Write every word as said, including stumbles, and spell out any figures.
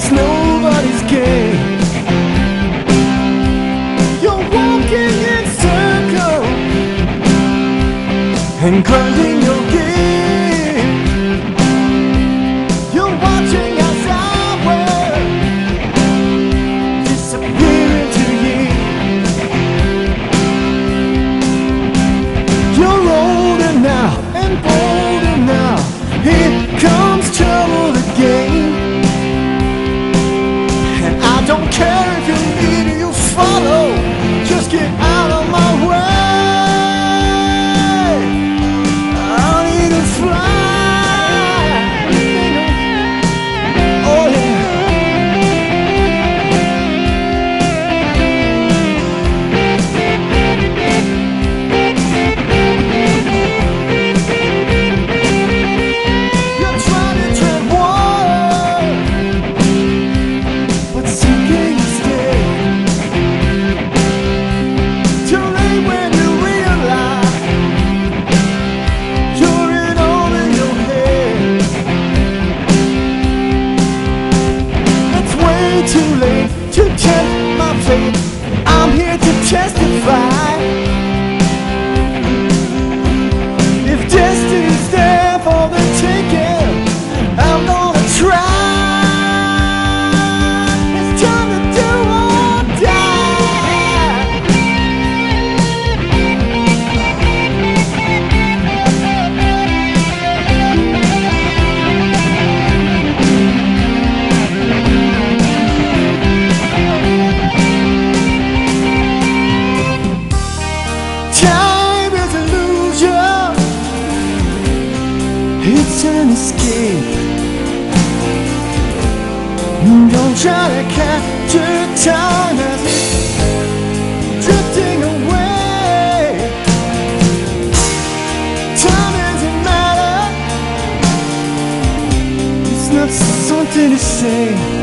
it's nobody's game. You're walking in circles and grinding your game. You're watching as hours disappear into you. You're older now and bolder now. Here comes trouble again. And I don't care if you lead or you follow, just get out of my way. I need to fly. Oh yeah. You're trying to tread water, but sinking stay. Too late when you realize you're in over your head. It's way too late to tempt my fate. I'm here to testify. If destiny's there for the taking, I'm gonna try. It's time to do or die. Time is an illusion, it's an escape. Don't try to capture time as it's drifting away. Time doesn't matter, it's not something to say.